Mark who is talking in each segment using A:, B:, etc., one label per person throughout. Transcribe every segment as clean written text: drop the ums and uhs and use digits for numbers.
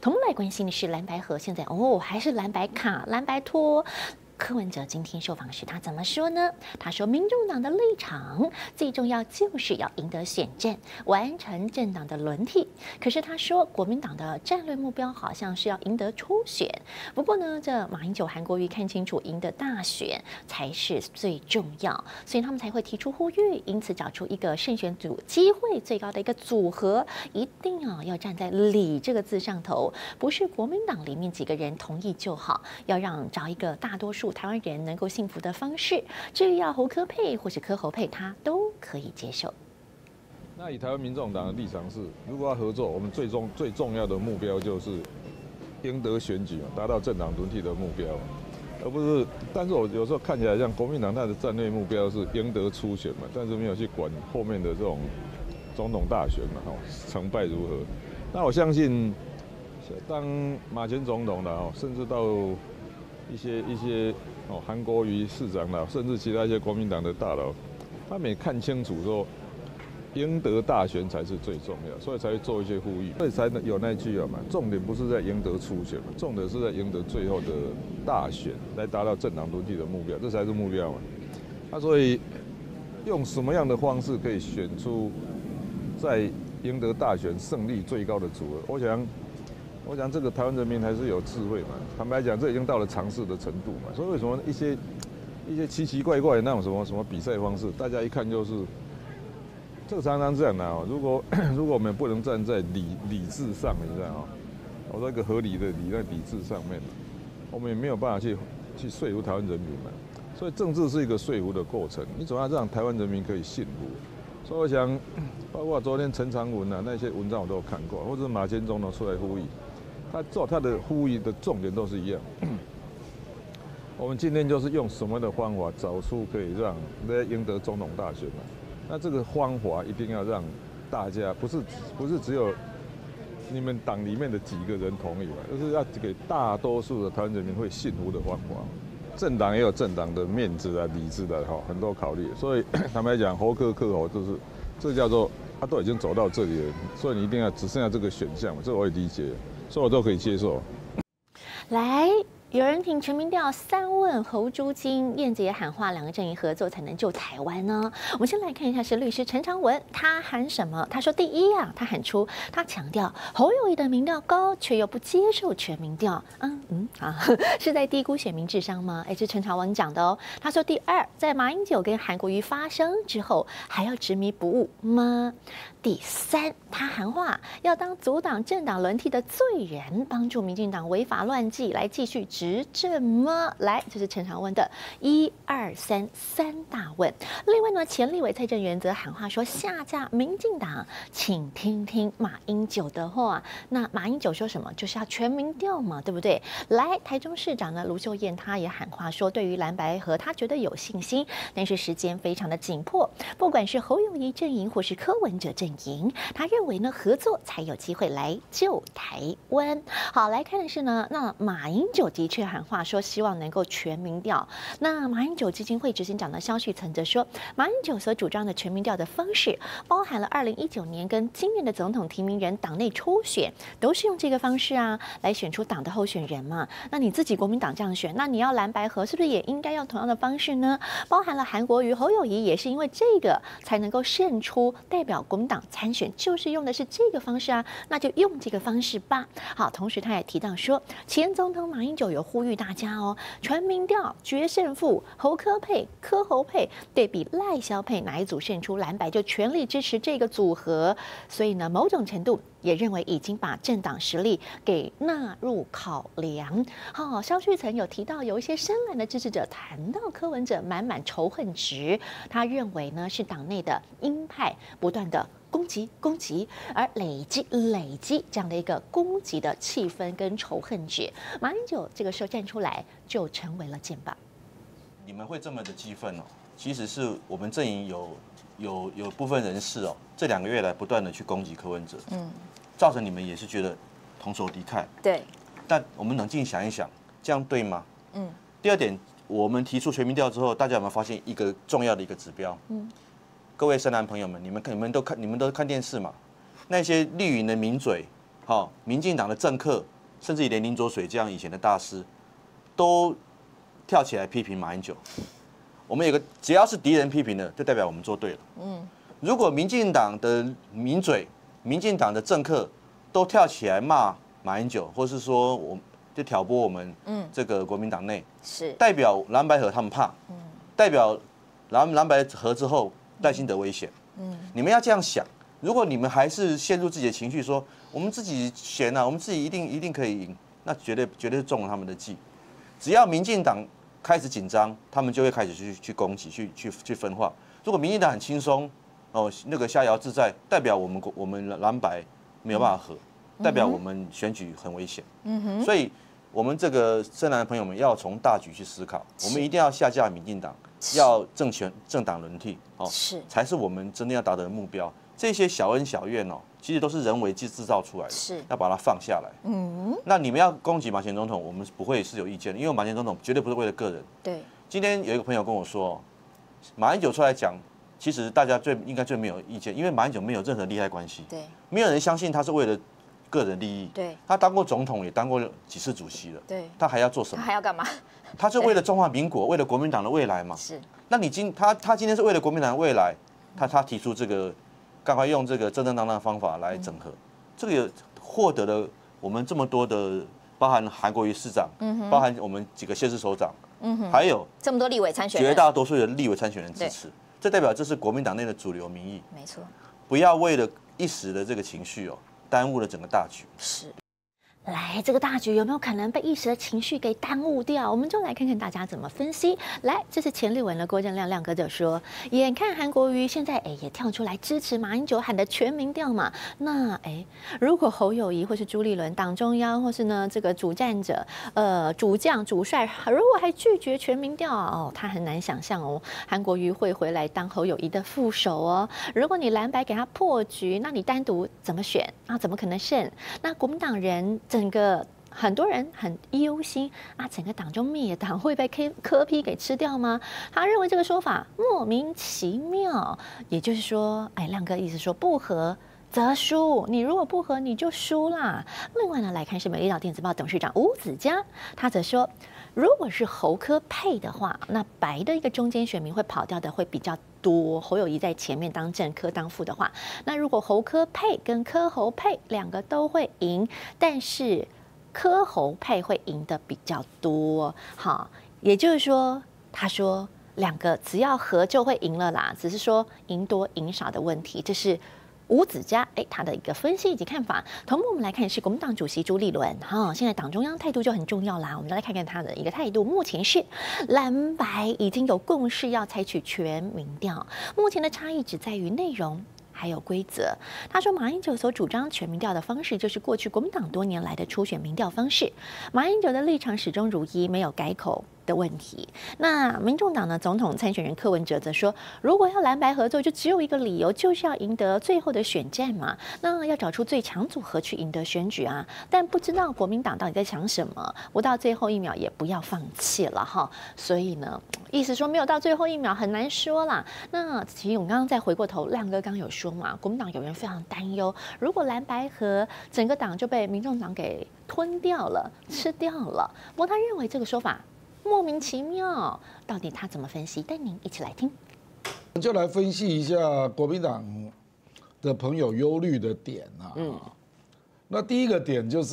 A: 同步来关心的是蓝白合，现在还是蓝白卡、蓝白拖。柯文哲今天受访时，他怎么说呢？他说，民众党的立场最重要就是要赢得选战，完成政党的轮替。可是他说，国民党的战略目标好像是要赢得初选。不过呢，这马英九、韩国瑜看清楚，赢得大选才是最重要，所以他们才会提出呼吁，因此找出一个胜选机会最高的一个组合，一定要站在理这个字上头，不是国民党里面几个人同意就好，要找一个大多数台湾人能够幸福的方式。至于要侯柯配或是柯侯配，他都可以接受。
B: 那以台湾民众党的立场是，如果要合作，我们最重要的目标就是赢得选举，达到政党轮替的目标，而不是。但是我有时候看起来像国民党他的战略目标是赢得初选嘛，但是没有去管后面的这种总统大选嘛，成败如何。那我相信，当马前总统了，甚至到一些韩国瑜市长啦，甚至其他一些国民党的大佬，他们也看清楚说，赢得大选才是最重要，所以才会做一些呼吁，所以才有那句嘛，重点不是在赢得初选嘛，重点是在赢得最后的大选，来达到政党轮替的目标，这才是目标嘛。那所以用什么样的方式可以选出在赢得大选胜利最高的组合？我想这个台湾人民还是有智慧嘛。坦白讲，这已经到了常识的程度嘛。所以为什么一些奇奇怪怪的那种什么比赛方式，大家一看就是，这个常常这样的如果我们不能站在理智上，你知道吗？我说一个合理的理智上面，我们也没有办法去说服台湾人民嘛。所以政治是一个说服的过程，你总要让台湾人民可以信服。所以我想，包括昨天陈长文那些文章我都有看过，或者马前总统出来呼吁。他的呼吁的重点都是一样。我们今天就是用什么的方法找出可以让大家赢得总统大选嘛？那这个方法一定要让大家不是只有你们党里面的几个人同意嘛，就是要给大多数的台湾人民会信服的方法。政党也有政党的面子啊、理智的很多考虑，所以坦白讲，侯柯侯就是这叫做他都已经走到这里了，所以你一定要只剩下这个选项，这我也理解。所以我都可以接受。
A: 来，有人挺全民调3问侯朱金，燕子也喊话，两个阵营合作才能救台湾呢。我们先来看一下是律师陈长文，他喊什么？他说第一他喊出他强调侯友宜的民调高，却又不接受全民调。是在低估选民智商吗？这是陈长文讲的哦。他说第二，在马英九跟韩国瑜发生之后，还要执迷不悟吗？第三，他喊话要当阻挡政党轮替的罪人，帮助民进党违法乱纪来继续执政吗？来，这是陈长文的1、2、3大问。另外呢，前立委蔡正元则喊话说，下架民进党，请听听马英九的话。那马英九说什么？就是要全民调嘛，对不对？来，台中市长呢卢秀燕，她也喊话说，对于蓝白合，她觉得有信心，但是时间非常的紧迫。不管是侯友宜阵营或是柯文哲阵营，他认为呢，合作才有机会来救台湾。好，来看的是呢，那马英九的确喊话说，希望能够全民调。那马英九基金会执行长的萧旭岑则说，马英九所主张的全民调的方式，包含了2019年跟今年的总统提名人党内初选，都是用这个方式来选出党的候选人嘛。那你自己国民党这样选，那你要蓝白合，是不是也应该用同样的方式呢？包含了韩国瑜、侯友宜，也是因为这个才能够胜出，代表国民党参选，就是用的是这个方式那就用这个方式吧。好，同时他也提到说，前总统马英九有呼吁大家全民调决胜负，侯柯配、柯侯配对比赖萧配，哪一组胜出，蓝白就全力支持这个组合。所以呢，某种程度也认为已经把政党实力给纳入考量。好，萧旭岑有提到，有一些深蓝的支持者谈到柯文哲满满仇恨值，他认为呢是党内的鹰派不断的攻击，而累积这样的一个攻击的气氛跟仇恨值，马英九这个时候站出来就成为了箭靶。
C: 你们会这么的激愤其实是我们阵营有部分人士这2个月来不断的去攻击柯文哲，造成你们也是觉得同仇敌忾。
A: 对。
C: 但我们冷静想一想，这样对吗？第二点，我们提出全民调之后，大家有没有发现一个重要的一个指标？各位深蓝朋友们，你们都看电视嘛？那些绿营的名嘴好，民进党的政客，甚至连林濁水这样以前的大师，都跳起来批评马英九。我们有个只要是敌人批评的，就代表我们做对了。如果民进党的名嘴、民进党的政客都跳起来骂马英九，或是说就挑拨我们这个国民党内，
A: 是
C: 代表蓝白合他们怕，代表蓝白合之后赖清德危险。你们要这样想，如果你们还是陷入自己的情绪，说我们自己选啊，我们自己一定可以赢，那绝对是中了他们的计。只要民进党开始紧张，他们就会开始去攻击、去分化。如果民进党很轻松，那个逍遥自在，代表我们蓝白没有办法合，代表我们选举很危险。所以我们这个深蓝的朋友们要从大局去思考，我们一定要下架民进党，要政党轮替，才是我们真正要达到的目标。这些小恩小怨其实都是人为制造出来的，要把它放下来。那你们要攻击马前总统，我们不会是有意见的，因为马前总统绝对不是为了个人。
A: 对，
C: 今天有一个朋友跟我说，马英九出来讲，其实大家应该最没有意见，因为马英九没有任何利害关系，
A: 对，
C: 没有人相信他是为了个人利益。
A: 对，
C: 他当过总统，也当过几次主席了。
A: 对，
C: 他还要做什么？
A: 他还要干嘛？
C: 他是为了中华民国，为了国民党的未来嘛。
A: 是。
C: 那他今天是为了国民党的未来，他提出这个，赶快用这个正正当当的方法来整合，这个也获得了我们这么多的，包含韩国瑜市长，包含我们几个县市首长，还有
A: 这么多立委参选人，
C: 绝大多数的立委参选人支持，这代表这是国民党内的主流民意。
A: 没错，
C: 不要为了一时的这个情绪耽误了整个大局。
A: 是。来，这个大局有没有可能被一时的情绪给耽误掉？我们就来看看大家怎么分析。来，这是前立委的郭正亮亮哥就说，眼看韩国瑜现在也跳出来支持马英九喊的全民调嘛，那如果侯友宜或是朱立伦党中央或是呢这个主战者主将主帅，如果还拒绝全民调他很难想象韩国瑜会回来当侯友宜的副手如果你蓝白给他破局，那你单独怎么选啊？怎么可能胜？那国民党人整个很多人很忧心整个党中灭党会被柯 P 给吃掉吗？他认为这个说法莫名其妙，也就是说，亮哥意思说不合则输，你如果不合你就输啦。另外呢，来看是美丽岛电子报董事长吴子嘉，他则说，如果是侯柯配的话，那白的一个中间选民会跑掉的会比较多。侯友宜在前面当正，柯当副的话，那如果侯柯配跟柯侯配两个都会赢，但是柯侯配会赢的比较多。好，也就是说，他说两个只要合就会赢了啦，只是说赢多赢少的问题，这是吴子嘉他的一个分析以及看法。同步我们来看是国民党主席朱立伦现在党中央态度就很重要啦。我们来看看他的一个态度，目前是蓝白已经有共识要采取全民调，目前的差异只在于内容还有规则。他说，马英九所主张全民调的方式，就是过去国民党多年来的初选民调方式。马英九的立场始终如一，没有改口的问题。那民众党的总统参选人柯文哲则说，如果要蓝白合作，就只有一个理由，就是要赢得最后的选战嘛。那要找出最强组合去赢得选举啊。但不知道国民党到底在想什么，不到最后一秒也不要放弃了哈。所以呢，意思说没有到最后一秒很难说啦。那其实我们刚刚再回过头，亮哥刚有说嘛，国民党有人非常担忧，如果蓝白合整个党就被民众党给吞掉了、吃掉了。不过他认为这个说法莫名其妙，到底他怎么分析？带您一起来听。
D: 就来分析一下国民党的朋友忧虑的点那第一个点就是，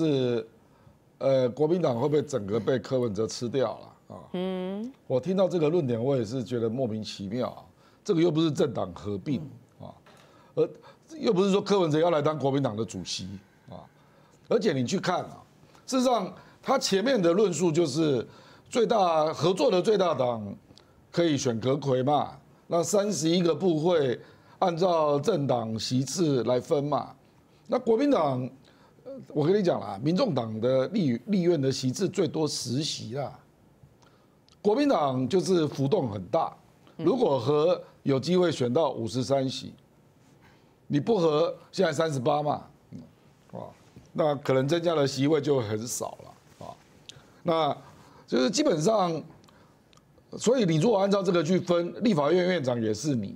D: 国民党会不会整个被柯文哲吃掉了我听到这个论点，我也是觉得莫名其妙这个又不是政党合并而又不是说柯文哲要来当国民党的主席而且你去看事实上他前面的论述就是合作的最大党可以选阁揆嘛，那31个部会按照政党席次来分嘛，那国民党我跟你讲啦，民众党的立院的席次最多10席啦，国民党就是浮动很大，如果合有机会选到53席。你不合，现在38嘛，那可能增加的席位就很少了那就是基本上，所以你如果按照这个去分，立法院院长也是你，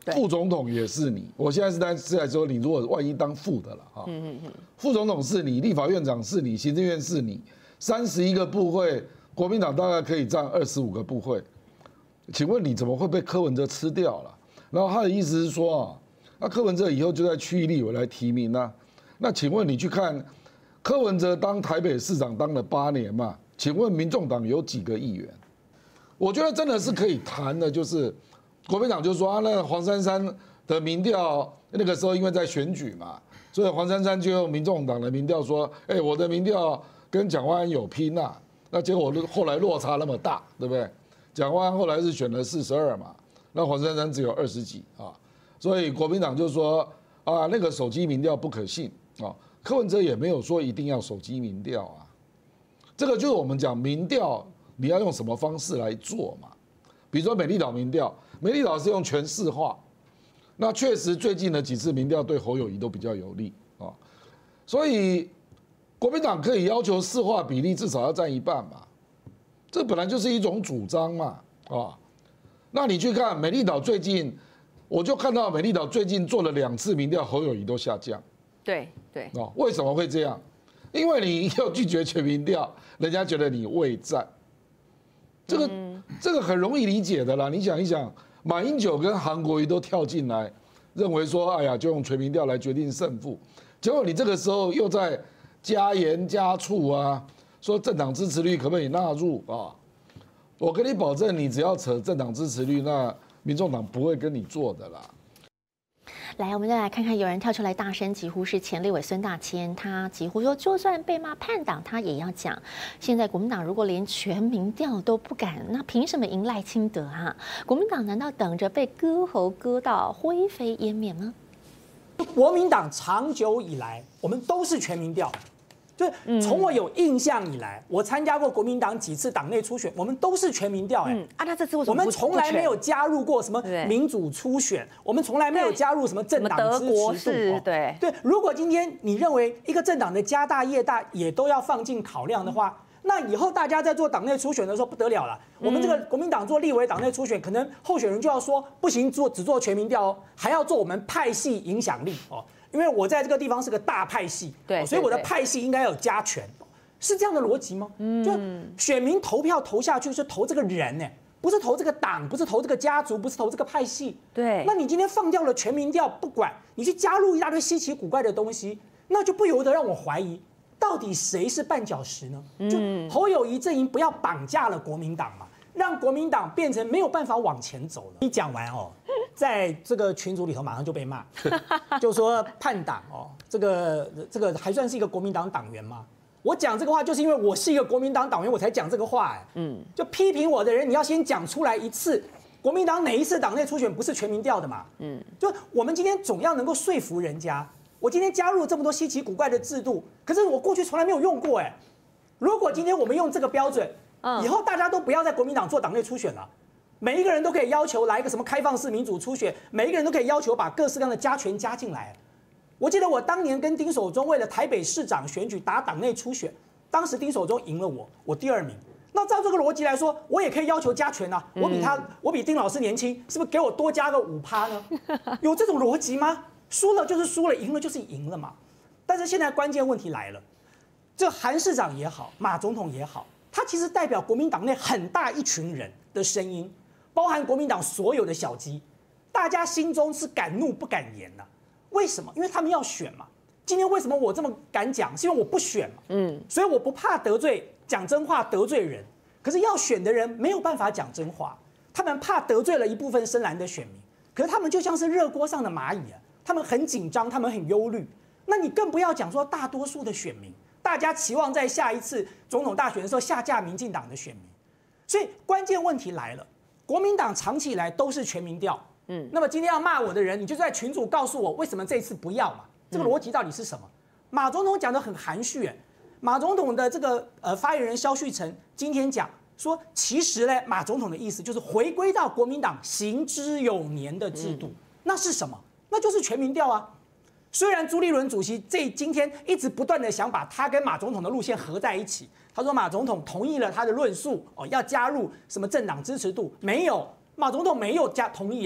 D: 副总统也是你。我现在是在说，你如果万一当副的了哈，副总统是你，立法院长是你，行政院是你，31个部会，国民党大概可以占25个部会。请问你怎么会被柯文哲吃掉了？然后他的意思是说啊，那柯文哲以后就在区域立委来提名啊。那请问你去看柯文哲当台北市长当了8年嘛？请问民众党有几个议员？我觉得真的是可以谈的，就是国民党就说啊，那黄珊珊的民调那个时候因为在选举嘛，所以黄珊珊就用民众党的民调说，我的民调跟蒋万安有拼啊，那结果后来落差那么大，对不对？蒋万安后来是选了42嘛，那黄珊珊只有20几啊，所以国民党就说啊，那个手机民调不可信啊，柯文哲也没有说一定要手机民调啊，这个就是我们讲民调。你要用什么方式来做嘛？比如说美丽岛民调，美丽岛是用全市化，那确实最近的几次民调对侯友宜都比较有利啊，所以国民党可以要求市化比例至少要占1半嘛，这本来就是一种主张嘛啊。那你去看美丽岛最近，我就看到美丽岛最近做了2次民调，侯友宜都下降。
A: 对
D: 哦，为什么会这样？因为你要拒绝全民调，人家觉得你畏战。这个很容易理解的啦，你想一想，马英九跟韩国瑜都跳进来，认为说，哎呀，就用全民调来决定胜负，结果你这个时候又在加盐加醋啊，说政党支持率可不可以纳入啊？我跟你保证，你只要扯政党支持率，那民众党不会跟你做的啦。
A: 来，我们再来看看，有人跳出来大声疾呼，是前立委孙大千，他疾呼说，就算被骂叛党，他也要讲。现在国民党如果连全民调都不敢，那凭什么赢赖清德啊？国民党难道等着被割喉割到灰飞烟灭吗？
E: 国民党长久以来，我们都是全民调。就是从我有印象以来，我参加过国民党几次党内初选，我们都是全民调。
A: 那这次为什
E: 么我们从来没有加入过什么民主初选，我们从来没有加入什么政党支持度。
A: 对，
E: 如果今天你认为一个政党的家大业大也都要放进考量的话，那以后大家在做党内初选的时候不得了了。我们这个国民党做立委党内初选，可能候选人就要说不行，只做全民调哦，还要做我们派系影响力哦。因为我在这个地方是个大派系，所以我的派系应该有加权，是这样的逻辑吗？就选民投票投下去是投这个人呢，不是投这个党，不是投这个家族，不是投这个派系。
A: 对，
E: 那你今天放掉了全民调，不管你去加入一大堆稀奇古怪的东西，那就不由得让我怀疑，到底谁是绊脚石呢？就侯友宜阵营不要绑架了国民党嘛，让国民党变成没有办法往前走了。你讲完哦。在这个群组里头马上就被骂，就说叛党哦，这个还算是一个国民党党员吗？我讲这个话就是因为我是一个国民党党员，我才讲这个话就批评我的人，你要先讲出来一次，国民党哪一次党内初选不是全民调的嘛？就我们今天总要能够说服人家，我今天加入这么多稀奇古怪的制度，可是我过去从来没有用过如果今天我们用这个标准，以后大家都不要在国民党做党内初选了。每一个人都可以要求来一个什么开放式民主初选，每一个人都可以要求把各式各样的加权加进来。我记得我当年跟丁守中为了台北市长选举打党内初选，当时丁守中赢了我第2名。那照这个逻辑来说，我也可以要求加权啊，我比丁老师年轻，是不是给我多加个5%呢？有这种逻辑吗？输了就是输了，赢了就是赢了嘛。但是现在关键问题来了，这韩市长也好，马总统也好，他其实代表国民党内很大一群人的声音。包含国民党所有的小鸡，大家心中是敢怒不敢言的。为什么？因为他们要选嘛。今天为什么我这么敢讲？是因为我不选嘛。所以我不怕得罪，讲真话得罪人。可是要选的人没有办法讲真话，他们怕得罪了一部分深蓝的选民。可是他们就像是热锅上的蚂蚁他们很紧张，他们很忧虑。那你更不要讲说大多数的选民，大家期望在下一次总统大选的时候下架民进党的选民。所以关键问题来了。国民党长期以来都是全民调，那么今天要骂我的人，你就在群组告诉我为什么这一次不要嘛？这个逻辑到底是什么？马总统讲得很含蓄，马总统的这个发言人萧旭晨今天讲说，其实呢，马总统的意思就是回归到国民党行之有年的制度，那是什么？那就是全民调啊。虽然朱立伦主席今天一直不断的想把他跟马总统的路线合在一起，他说马总统同意了他的论述要加入什么政党支持度，没有，马总统没有同意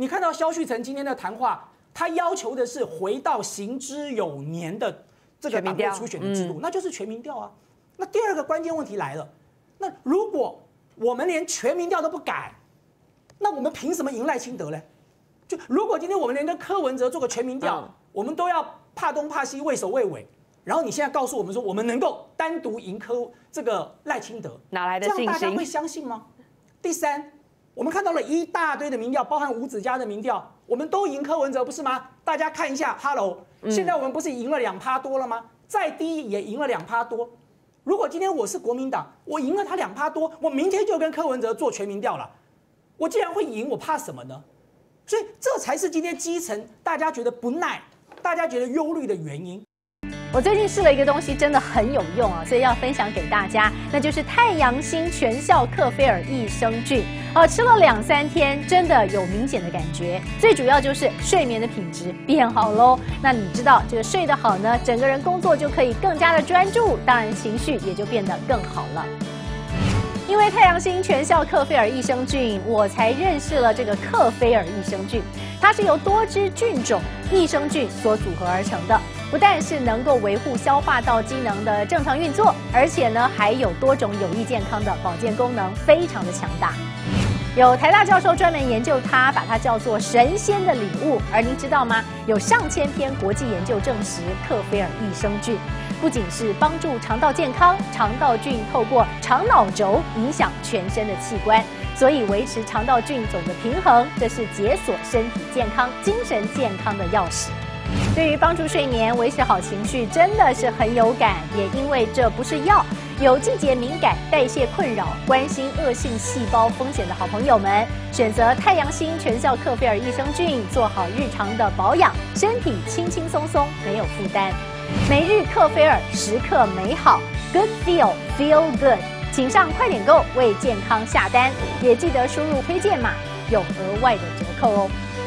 E: 你看到萧旭岑今天的谈话，他要求的是回到行之有年的这个党内初选的制度，那就是全民调啊。那第二个关键问题来了，那如果我们连全民调都不改，那我们凭什么赢赖清德嘞？就如果今天我们连跟柯文哲做个全民调，我们都要怕东怕西、畏首畏尾，然后你现在告诉我们说我们能够单独赢这个赖清德，
F: 哪来的信心？
E: 这样大家会相信吗？第三，我们看到了一大堆的民调，包含吴子嘉的民调，我们都赢柯文哲不是吗？大家看一下 ，Hello， 现在我们不是赢了2%多了吗？再低也赢了2%多。如果今天我是国民党，我赢了他2%多，我明天就跟柯文哲做全民调了。我既然会赢，我怕什么呢？所以这才是今天基层大家觉得不耐、大家觉得忧虑的原因。
A: 我最近试了一个东西，真的很有用啊，所以要分享给大家，那就是太阳星全效克菲尔益生菌。吃了2-3天，真的有明显的感觉。最主要就是睡眠的品质变好喽。那你知道这个睡得好呢，整个人工作就可以更加的专注，当然情绪也就变得更好了。因为太阳星全效克菲尔益生菌，我才认识了这个克菲尔益生菌。它是由多支菌种益生菌所组合而成的，不但是能够维护消化道机能的正常运作，而且呢还有多种有益健康的保健功能，非常的强大。有台大教授专门研究它，把它叫做神仙的礼物。而您知道吗？有上千篇国际研究证实，克菲尔益生菌不仅是帮助肠道健康，肠道菌透过肠脑轴影响全身的器官，所以维持肠道菌种的平衡，这是解锁身体健康、精神健康的钥匙。对于帮助睡眠、维持好情绪，真的是很有感。也因为这不是药，有季节敏感、代谢困扰、关心恶性细胞风险的好朋友们，选择太阳星全效克菲尔益生菌，做好日常的保养，身体轻轻松松，没有负担。每日克菲尔，时刻美好 ，Good Feel Feel Good， 请上快点购为健康下单，也记得输入推荐码，有额外的折扣哦。